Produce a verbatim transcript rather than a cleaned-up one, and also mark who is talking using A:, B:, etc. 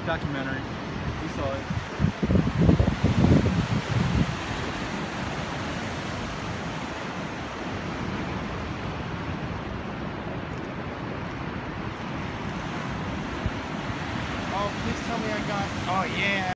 A: documentary. We saw it.
B: Oh, please tell me I got. Oh yeah.